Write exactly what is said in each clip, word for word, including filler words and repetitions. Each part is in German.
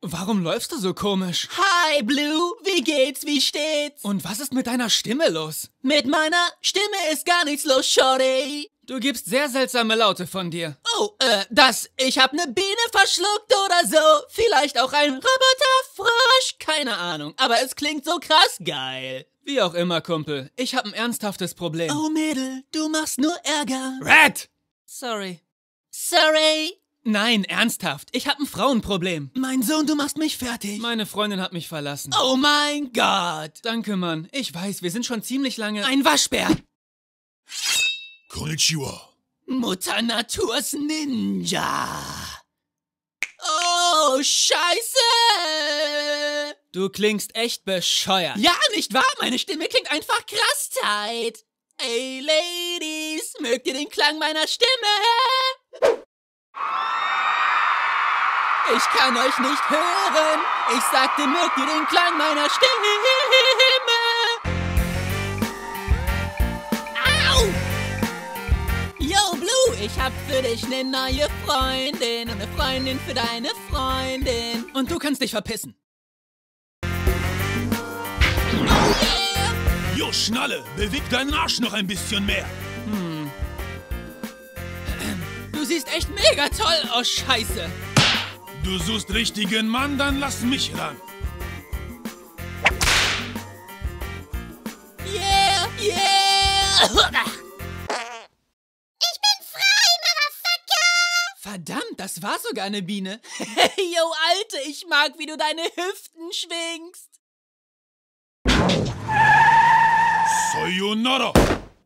Warum läufst du so komisch? Hi, Blue. Wie geht's? Wie steht's? Und was ist mit deiner Stimme los? Mit meiner Stimme ist gar nichts los, Shorty. Du gibst sehr seltsame Laute von dir. Oh, äh, das. Ich hab ne Biene verschluckt oder so. Vielleicht auch ein Roboterfrosch. Keine Ahnung. Aber es klingt so krass geil. Wie auch immer, Kumpel. Ich hab ein ernsthaftes Problem. Oh, Mädel. Du machst nur Ärger. Red! Sorry. Sorry. Nein, ernsthaft. Ich hab ein Frauenproblem. Mein Sohn, du machst mich fertig. Meine Freundin hat mich verlassen. Oh mein Gott. Danke, Mann. Ich weiß, wir sind schon ziemlich lange... Ein Waschbär. Konnichiwa. Mutter Naturs Ninja. Oh, Scheiße. Du klingst echt bescheuert. Ja, nicht wahr? Meine Stimme klingt einfach krass tight. Ey, Ladies, mögt ihr den Klang meiner Stimme? Ich kann euch nicht hören. Ich sagte, mögt ihr den Klang meiner Stimme? Au! Yo, Blue, ich hab für dich ne neue Freundin und ne Freundin für deine Freundin. Und du kannst dich verpissen. Oh yeah! Jo, Schnalle, beweg deinen Arsch noch ein bisschen mehr. Hm. Du siehst echt mega toll aus, Scheiße. Du suchst richtigen Mann, dann lass mich ran. Yeah, yeah! Ich bin frei, Motherfucker! Verdammt, das war sogar eine Biene. Hey, yo, Alte, ich mag, wie du deine Hüften schwingst. Sayonara.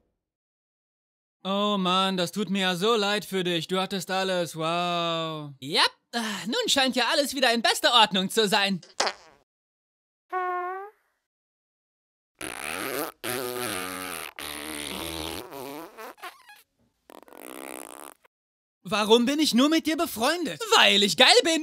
Oh Mann, das tut mir ja so leid für dich. Du hattest alles, wow. Ja, äh, nun scheint ja alles wieder in bester Ordnung zu sein. Warum bin ich nur mit dir befreundet? Weil ich geil bin.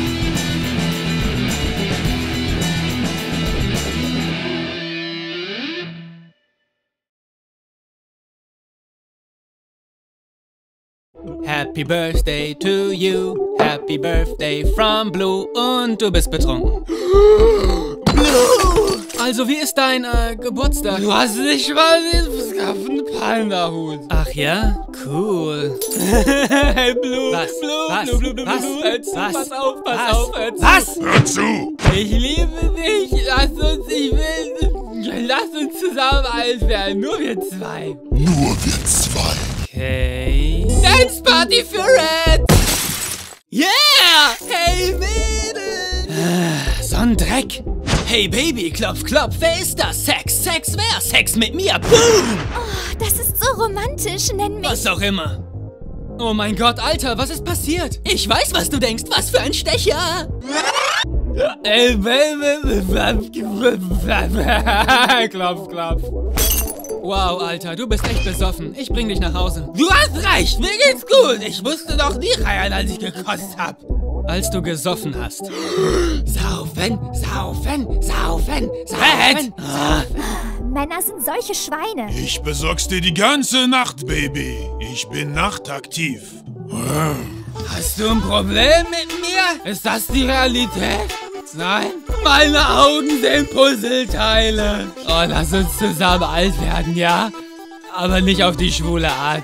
Happy Birthday to you, Happy Birthday from Blue und du bist betrunken. Blue! Also, wie ist dein äh, Geburtstag? Du hast nicht mal den Skaffen Panda-Hut. Ach ja? Cool. Hey, Blue, Was? Blue, Was? Blue, Blue, Blue, Was? Blue, hör zu, Was? pass auf, pass Was? auf, hör zu. Was? Hör zu. Ich liebe dich, lass uns, ich will, lass uns zusammen alt werden, nur wir zwei. Nur wir zwei. Okay. Dance Party für Red! Yeah! Hey, Mädel! So ein Dreck. Hey, Baby, klopf, klopf, wer ist das? Sex, Sex, wer? Sex mit mir, boom! Oh, das ist so romantisch. Nenn mich. Was auch immer. Oh mein Gott, Alter, was ist passiert? Ich weiß, was du denkst, was für ein Stecher! Klopf, klopf. Wow, Alter, du bist echt besoffen. Ich bring dich nach Hause. Du hast recht, mir geht's gut. Ich musste doch nie reiern, als ich gekotzt hab. Als du gesoffen hast. Saufen, saufen, saufen, saufen. Ah. Männer sind solche Schweine. Ich besorg's dir die ganze Nacht, Baby. Ich bin nachtaktiv. Hast du ein Problem mit mir? Ist das die Realität? Nein? Meine Augen sind Puzzleteile. Oh, lass uns zusammen alt werden, ja? Aber nicht auf die schwule Art.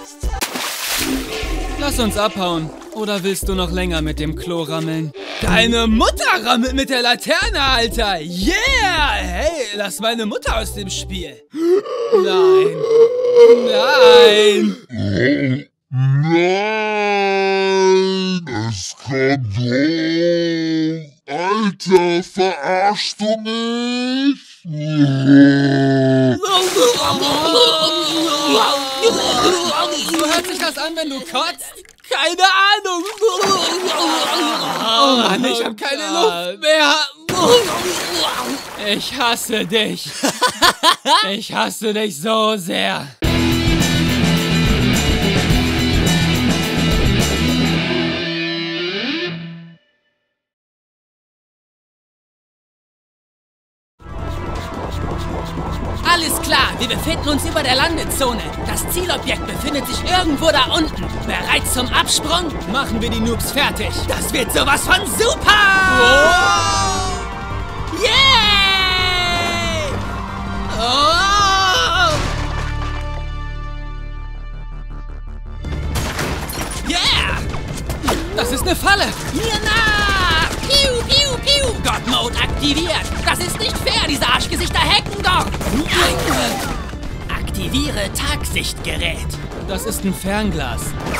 Lass uns abhauen. Oder willst du noch länger mit dem Klo rammeln? Deine Mutter rammelt mit der Laterne, Alter. Yeah! Hey, lass meine Mutter aus dem Spiel. Nein. Nein. Nein, es kommt hoch. Alter, verarschst du mich? So hört sich das an, wenn du kotzt? Keine Ahnung. Oh Mann, ich hab keine Luft mehr. Ich hasse dich. Ich hasse dich so sehr. Alles klar, wir befinden uns über der Landezone. Das Zielobjekt befindet sich irgendwo da unten. Bereit zum Absprung? Machen wir die Noobs fertig. Das wird sowas von super! Oh! Yay! Oh! Yeah! Das ist eine Falle. Mir nach! Piu, piu, piu! God Mode aktiviert! Das ist nicht fair, diese Arschgesichter hacken doch! Aktiviere Tagsichtgerät. Das ist ein Fernglas.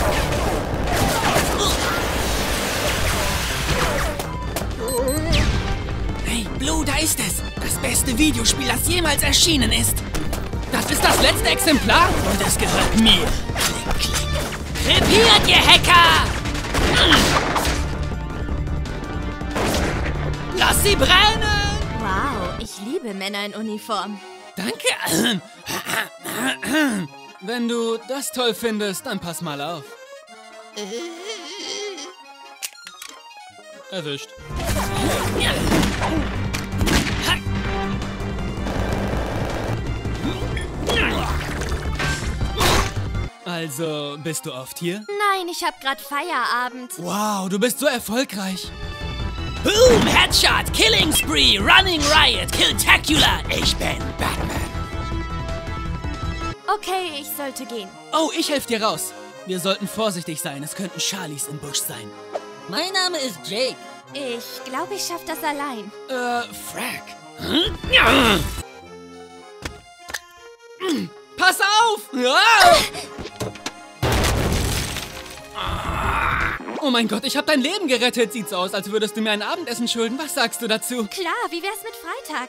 Hey, Blue, da ist es! Das beste Videospiel, das jemals erschienen ist! Das ist das letzte Exemplar und es gehört mir! Klick, klick! Krepiert, ihr Hacker! Lass sie brennen! Wow, ich liebe Männer in Uniform. Danke! Wenn du das toll findest, dann pass mal auf. Erwischt. Also, bist du oft hier? Nein, ich hab grad Feierabend. Wow, du bist so erfolgreich. Boom! Headshot! Killing Spree! Running Riot! Killtacular! Ich bin Batman! Okay, ich sollte gehen. Oh, ich helfe dir raus. Wir sollten vorsichtig sein, es könnten Charlies im Busch sein. Mein Name ist Jake. Ich glaube, ich schaff das allein. Äh, Frack. Pass auf! Oh mein Gott, ich habe dein Leben gerettet. Sieht so aus, als würdest du mir ein Abendessen schulden. Was sagst du dazu? Klar, wie wär's mit Freitag?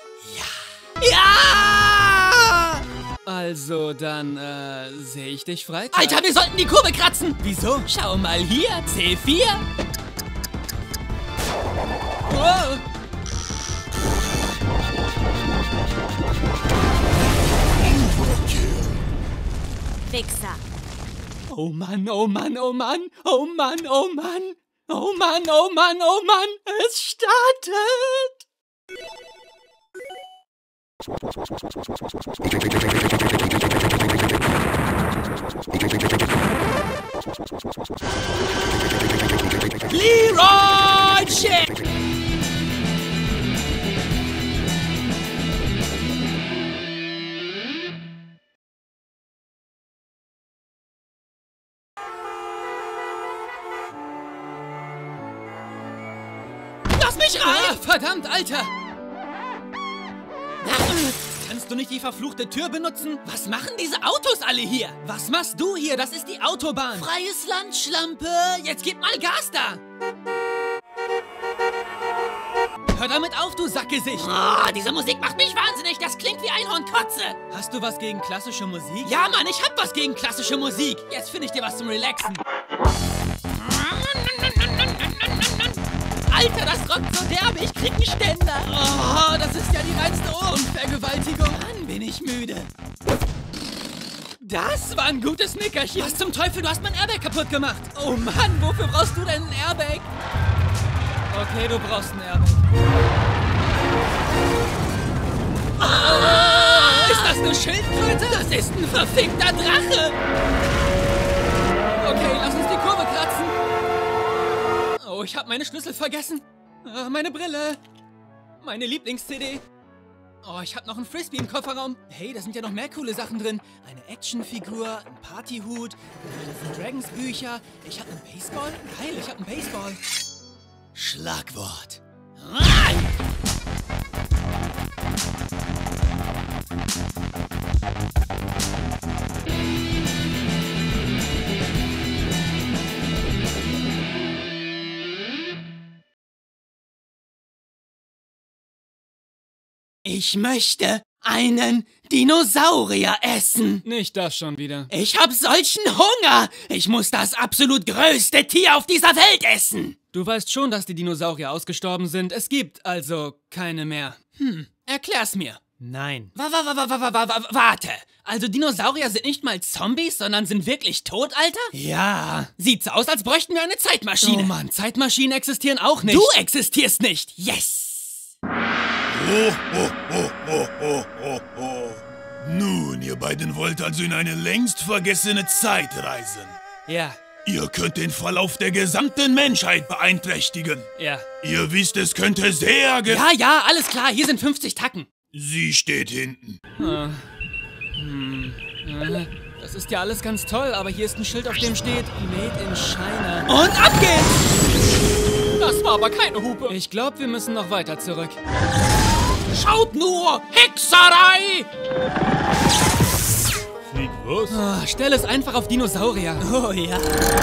Ja! Also, dann, äh, sehe ich dich Freitag. Alter, wir sollten die Kurve kratzen! Wieso? Schau mal hier, C vier. Oh. Wichser. Oh Mann, oh Mann, oh Mann, oh Mann, oh Mann, oh Mann, oh Mann, oh Mann, es startet! Leroy Shit! Lass mich rein! Ah, verdammt, Alter! Kannst du nicht die verfluchte Tür benutzen? Was machen diese Autos alle hier? Was machst du hier? Das ist die Autobahn. Freies Land, Schlampe! Jetzt gib mal Gas da! Hör damit auf, du Sackgesicht! Oh, diese Musik macht mich wahnsinnig! Das klingt wie Einhornkotze! Hast du was gegen klassische Musik? Ja, Mann, ich hab was gegen klassische Musik! Jetzt finde ich dir was zum Relaxen. Alter, das rockt so derbe, ich krieg einen Ständer! Oh, das ist ja die reinste Ohrenvergewaltigung. Mann, bin ich müde. Das war ein gutes Nickerchen. Was zum Teufel, du hast mein Airbag kaputt gemacht! Oh Mann, wofür brauchst du denn ein Airbag? Okay, du brauchst ein Airbag. Ah, ist das eine Schildkröte? Das ist ein verfickter Drache! Okay, lass uns die Kurve kratzen. Oh, ich habe meine Schlüssel vergessen. Äh, meine Brille. Meine Lieblings-C D. Oh, ich habe noch einen Frisbee im Kofferraum. Hey, da sind ja noch mehr coole Sachen drin. Eine Actionfigur, ein Partyhut, Dungeons and Dragons Bücher. Ich habe einen Baseball. Geil, ich habe einen Baseball. Schlagwort. Ich möchte einen Dinosaurier essen. Nicht das schon wieder. Ich hab solchen Hunger. Ich muss das absolut größte Tier auf dieser Welt essen. Du weißt schon, dass die Dinosaurier ausgestorben sind. Es gibt also keine mehr. Hm, erklär's mir. Nein. Wa, wa, wa, wa, wa, wa, wa, warte. Also Dinosaurier sind nicht mal Zombies, sondern sind wirklich tot, Alter? Ja. Sieht so aus, als bräuchten wir eine Zeitmaschine. Oh Mann, Zeitmaschinen existieren auch nicht. Du existierst nicht. Yes. Oh, oh, oh, oh, oh, oh, oh. Nun, ihr beiden wollt also in eine längst vergessene Zeit reisen. Ja, Ihr könnt den Verlauf der gesamten Menschheit beeinträchtigen. ja. Ihr wisst, es könnte sehr ge... Ja, ja, alles klar, hier sind fünfzig Tacken. Sie steht hinten. Das ist ja alles ganz toll, aber hier ist ein Schild, auf dem steht Made in China. Und ab geht's! Das war aber keine Hupe. Ich glaube, wir müssen noch weiter zurück. Schaut nur! Hexerei! Flieg was? Oh, stell es einfach auf Dinosaurier. Oh ja.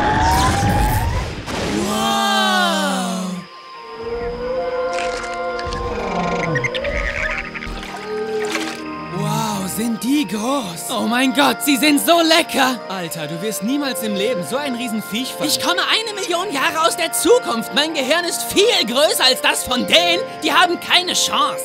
Wow, sind die groß. Oh mein Gott, sie sind so lecker. Alter, du wirst niemals im Leben so ein Riesenviech fangen. Ich komme eine Million Jahre aus der Zukunft. Mein Gehirn ist viel größer als das von denen. Die haben keine Chance.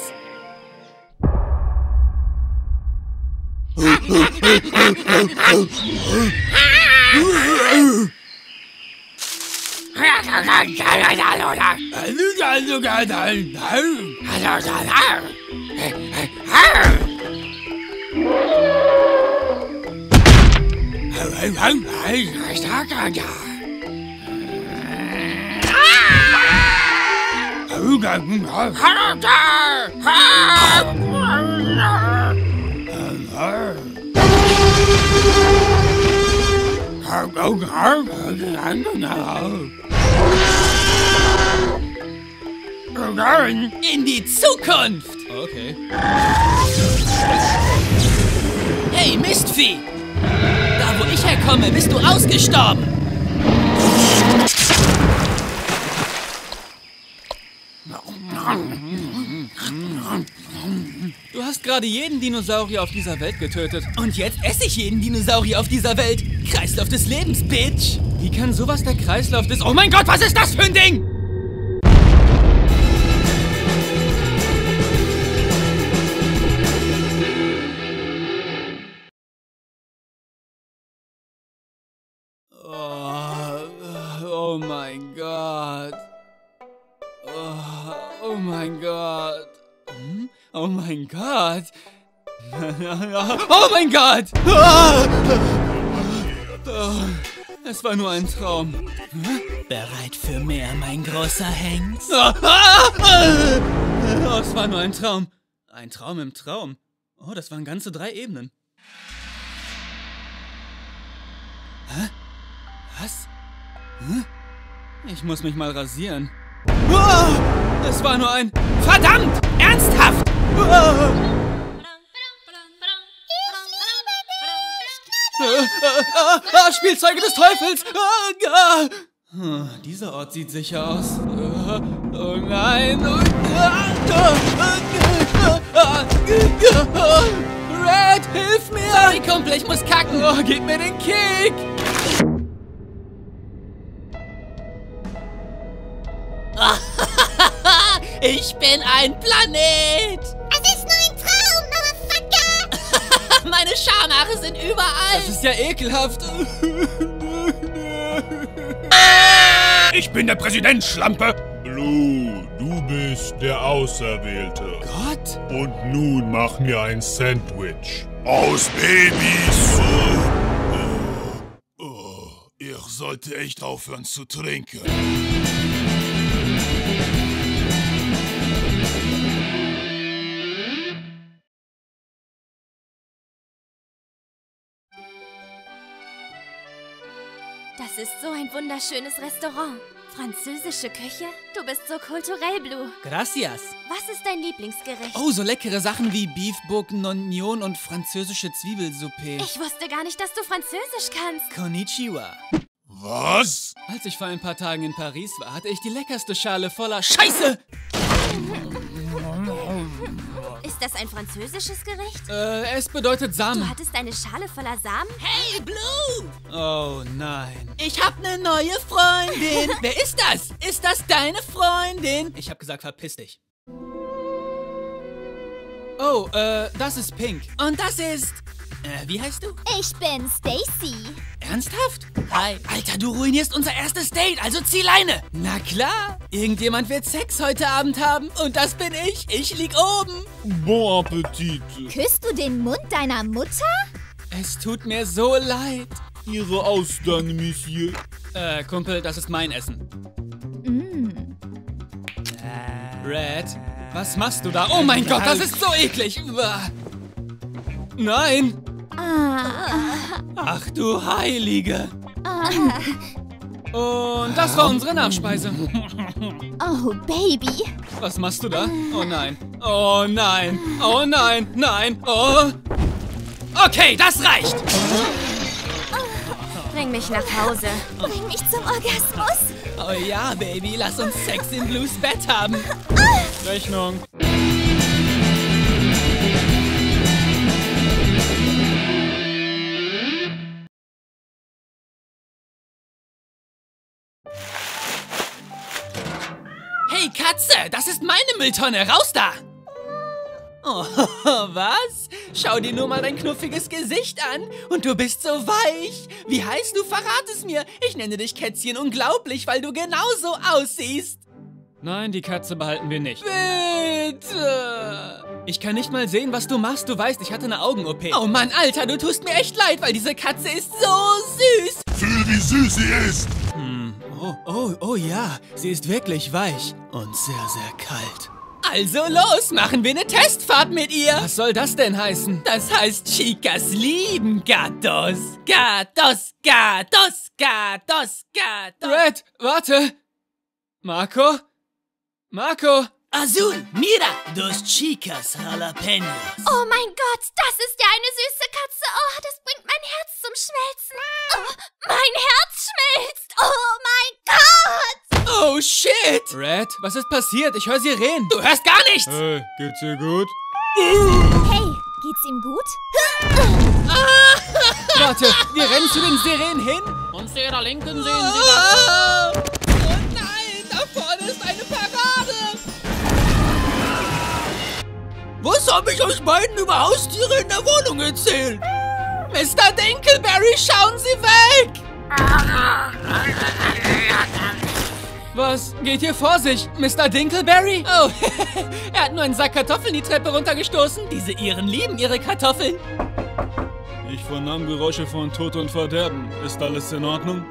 In die Zukunft. Okay. Hey, Mistvieh. Da, wo ich herkomme, bist du ausgestorben. Du hast gerade jeden Dinosaurier auf dieser Welt getötet. Und jetzt esse ich jeden Dinosaurier auf dieser Welt. Kreislauf des Lebens, Bitch. Wie kann sowas der Kreislauf des... Oh mein Gott, was ist das für ein Ding? Oh, oh mein Gott. Oh, oh mein Gott. Hm? Oh mein Gott. Oh mein Gott. Ah! Oh, es war nur ein Traum. Bereit für mehr, mein großer Hengst? Ah, ah, ah. Oh, es war nur ein Traum. Ein Traum im Traum. Oh, das waren ganze drei Ebenen. Hä? Was? Hm? Ich muss mich mal rasieren. Ah, es war nur ein... Verdammt! Ernsthaft! Ah, ah, ah, Spielzeuge des Teufels! Ah, ah. Hm, dieser Ort sieht sicher aus. Ah, oh nein! Oh, ah, ah, ah, ah, ah, Red, hilf mir! Sorry, Kumpel, ich muss kacken. Oh, gib mir den Kick! Ich bin ein Planet! Es ist nur ein Traum, Motherfucker! Meine Schamhaare sind überall! Das ist ja ekelhaft. Ich bin der Präsident, Schlampe! Blue, du bist der Auserwählte. Gott? Und nun mach mir ein Sandwich. Aus Babys! Oh, oh, ich sollte echt aufhören zu trinken. Das ist so ein wunderschönes Restaurant. Französische Küche? Du bist so kulturell, Blue. Gracias. Was ist dein Lieblingsgericht? Oh, so leckere Sachen wie Beef Bourguignon und französische Zwiebelsuppe. Ich wusste gar nicht, dass du Französisch kannst. Konnichiwa. Was? Als ich vor ein paar Tagen in Paris war, hatte ich die leckerste Schale voller Scheiße. Ist das ein französisches Gericht? Äh, es bedeutet Du Samen. hattest eine Schale voller Samen? Hey, Blue! Oh nein. Ich hab ne neue Freundin. Wer ist das? Ist das deine Freundin? Ich hab gesagt, verpiss dich. Oh, äh, das ist Pink. Und das ist... Äh, wie heißt du? Ich bin Stacy. Ernsthaft? Hi. Alter, du ruinierst unser erstes Date, also zieh Leine. Na klar, irgendjemand wird Sex heute Abend haben. Und das bin ich. Ich lieg oben. Bon Appetit. Küsst du den Mund deiner Mutter? Es tut mir so leid. Ihre Austern, Monsieur. Äh, Kumpel, das ist mein Essen. Mm. Red, was machst du da? Oh mein Gott, das ist so eklig. Nein. Ah. Ach du Heilige. Ah. Und das war unsere Nachspeise. Oh, Baby. Was machst du da? Oh nein. Oh nein. Oh nein. Nein. Oh. Okay, das reicht. Bring mich nach Hause. Bring mich zum Orgasmus. Oh ja, Baby, lass uns Sex in Blues Bett haben. Rechnung. Hey Katze, das ist meine Mülltonne, raus da! Oh, was? Schau dir nur mal dein knuffiges Gesicht an und du bist so weich. Wie heißt du? Verrat es mir. Ich nenne dich Kätzchen unglaublich, weil du genauso aussiehst. Nein, die Katze behalten wir nicht. Bitte! Ich kann nicht mal sehen, was du machst. Du weißt, ich hatte eine Augen-O P. Oh Mann, Alter, du tust mir echt leid, weil diese Katze ist so süß. Fühl, wie süß sie ist. Hm. Oh, oh, oh ja. Sie ist wirklich weich und sehr, sehr kalt. Also los, machen wir eine Testfahrt mit ihr. Was soll das denn heißen? Das heißt, Chicas lieben Gatos. Gatos, Gatos, Gatos, Gatos. Red, warte. Marco? Marco? Azul, mira, dos chicas jalapenos. Oh mein Gott, das ist ja eine süße Katze. Oh, das bringt mein Herz zum Schmelzen. Oh, mein Herz schmilzt. Oh mein Gott. Oh shit. Red, was ist passiert? Ich höre Sirenen. Du hörst gar nichts. Hey, geht's dir gut? Hey, geht's ihm gut? Warte, wir rennen zu den Sirenen hin. Und zu ihrer Linken sehen Sie das. Oh nein, da vorne ist eine Parade. Was habe ich euch beiden über Haustiere in der Wohnung erzählt? Mister Dinkleberry, schauen Sie weg! Was? Geht hier vor sich? Mister Dinkleberry? Oh, er hat nur einen Sack Kartoffeln die Treppe runtergestoßen. Diese Iren lieben ihre Kartoffeln. Ich vernahm Geräusche von Tod und Verderben. Ist alles in Ordnung?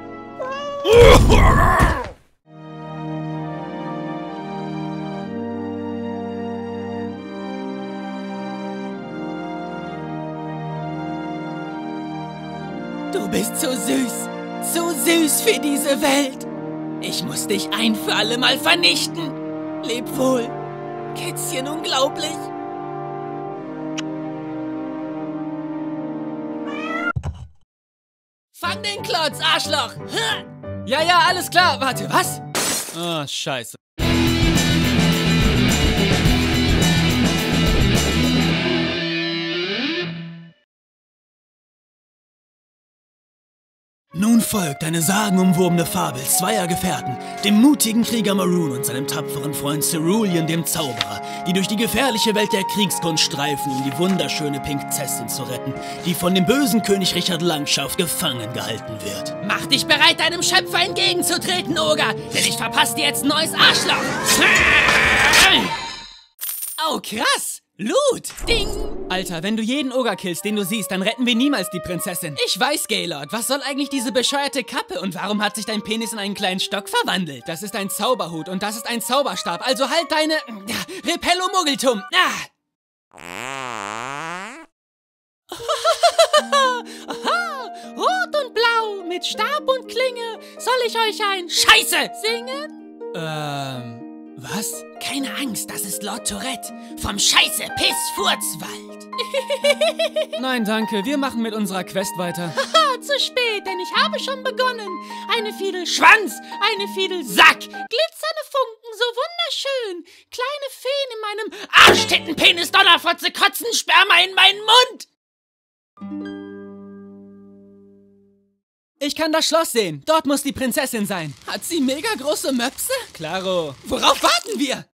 Du bist so süß, so süß für diese Welt. Ich muss dich ein für alle Mal vernichten. Leb wohl, Kätzchen unglaublich. Fang den Klotz, Arschloch. Ja, ja, alles klar. Warte, was? Ah, scheiße. Nun folgt eine sagenumwobene Fabel zweier Gefährten, dem mutigen Krieger Maroon und seinem tapferen Freund Cerulean, dem Zauberer, die durch die gefährliche Welt der Kriegskunst streifen, um die wunderschöne Pinkzessin zu retten, die von dem bösen König Richard Langschaft gefangen gehalten wird. Mach dich bereit, deinem Schöpfer entgegenzutreten, Oger, denn ich verpasse dir jetzt ein neues Arschloch. Oh, krass. Loot! Ding! Alter, wenn du jeden Oger killst, den du siehst, dann retten wir niemals die Prinzessin. Ich weiß, Gaylord. Was soll eigentlich diese bescheuerte Kappe? Und warum hat sich dein Penis in einen kleinen Stock verwandelt? Das ist ein Zauberhut und das ist ein Zauberstab. Also halt deine... Repello-Muggeltum. Ah! Aha, rot und blau, mit Stab und Klinge. Soll ich euch ein Scheiße singen? Ähm... Was? Keine Angst, das ist Lord Tourette vom Scheiße-Piss-Furzwald. Nein, danke, wir machen mit unserer Quest weiter. Haha, zu spät, denn ich habe schon begonnen. Eine Fiedel Schwanz, eine Fiedel Sack, glitzernde Funken, so wunderschön. Kleine Feen in meinem Arschtittenpenis, Donnerfotze, Kotzen, Sperma in meinen Mund. Ich kann das Schloss sehen. Dort muss die Prinzessin sein. Hat sie mega große Möpse? Klaro. Worauf warten wir?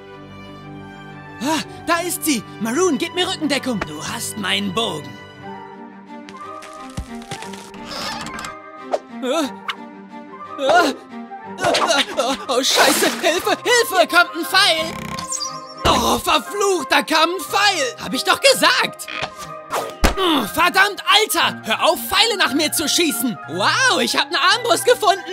Ah, da ist sie. Maroon, gib mir Rückendeckung. Du hast meinen Bogen. Oh, Scheiße! Hilfe! Hilfe! Hier kommt ein Pfeil! Oh, verflucht! Da kam ein Pfeil! Hab ich doch gesagt! Verdammt, Alter! Hör auf, Pfeile nach mir zu schießen! Wow, ich hab eine Armbrust gefunden!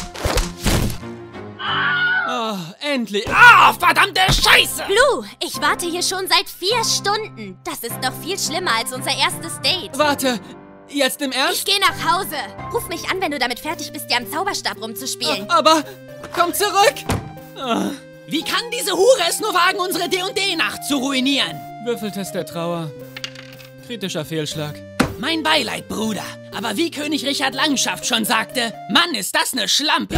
Oh, endlich! Ah, verdammte Scheiße! Blue, ich warte hier schon seit vier Stunden. Das ist noch viel schlimmer als unser erstes Date. Warte, jetzt im Ich Ernst? gehe nach Hause. Ruf mich an, wenn du damit fertig bist, dir am Zauberstab rumzuspielen. Aber, komm zurück! Oh. Wie kann diese Hure es nur wagen, unsere D und D-Nacht zu ruinieren? Würfeltest der Trauer. Kritischer Fehlschlag. Mein Beileid, Bruder. Aber wie König Richard Langschaft schon sagte, Mann, ist das eine Schlampe.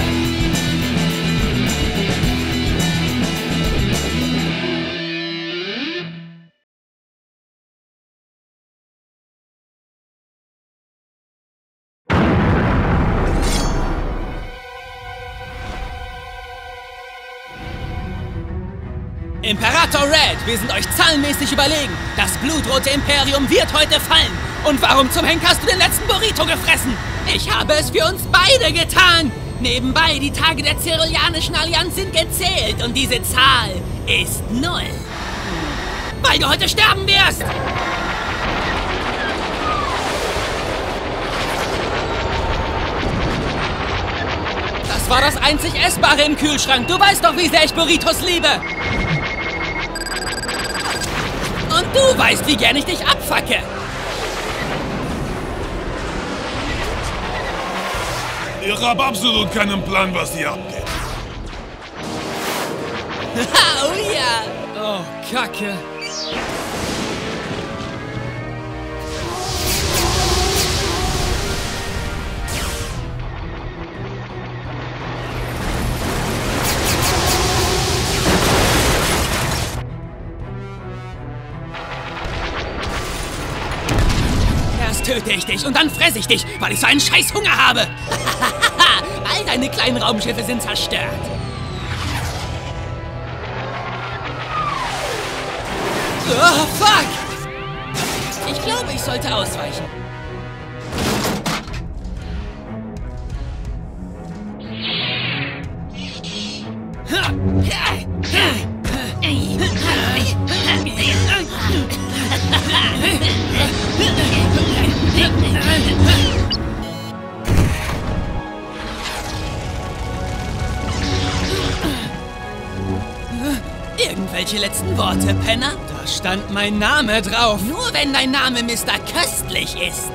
Imperator Red, wir sind euch zahlenmäßig überlegen. Das blutrote Imperium wird heute fallen. Und warum zum Henk hast du den letzten Burrito gefressen? Ich habe es für uns beide getan. Nebenbei, die Tage der Ceruleanischen Allianz sind gezählt und diese Zahl ist null. Weil du heute sterben wirst. Das war das einzig Essbare im Kühlschrank. Du weißt doch, wie sehr ich Burritos liebe. Und du weißt, wie gern ich dich abfacke. Ich hab absolut keinen Plan, was hier abgeht. Oh ja. Oh, Kacke. Erst töte ich dich und dann fresse ich dich, weil ich so einen scheiß Hunger habe. All deine kleinen Raumschiffe sind zerstört. Oh, fuck! Ich glaube, ich sollte ausweichen. Irgendwelche letzten Worte, Penner? Da stand mein Name drauf. Nur wenn dein Name Mister Köstlich ist.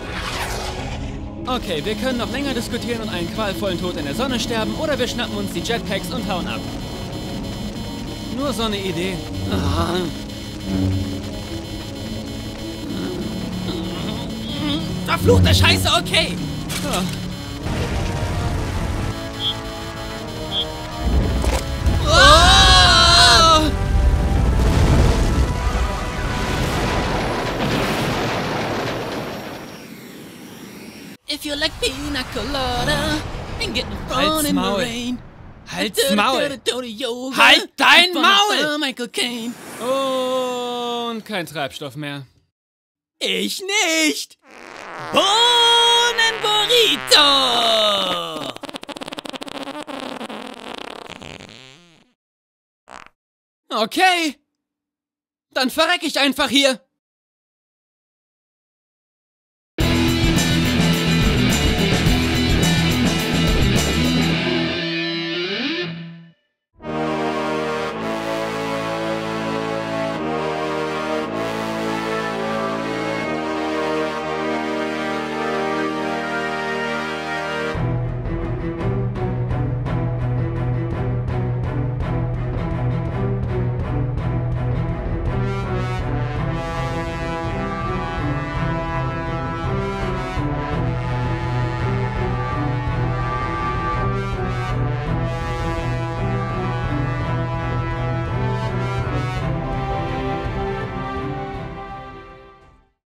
Okay, wir können noch länger diskutieren und einen qualvollen Tod in der Sonne sterben, oder wir schnappen uns die Jetpacks und hauen ab. Nur so eine Idee. Verfluchte Scheiße, okay. Oh. Oh! If you like pina colada and getting thrown in the rain. Halt's Maul! Halt dein Maul! Michael Caine. Und kein Treibstoff mehr. Ich nicht! Bohnenburrito! Okay. Dann verreck ich einfach hier.